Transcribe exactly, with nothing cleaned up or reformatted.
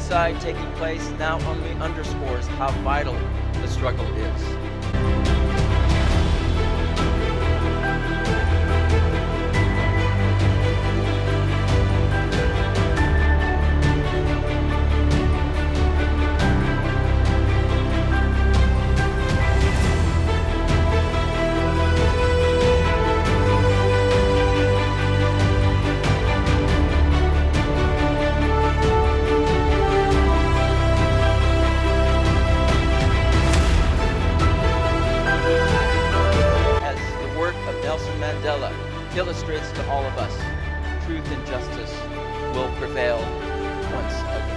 genocide taking place now only underscores how vital the struggle is. Illustrates to all of us, truth and justice will prevail once again.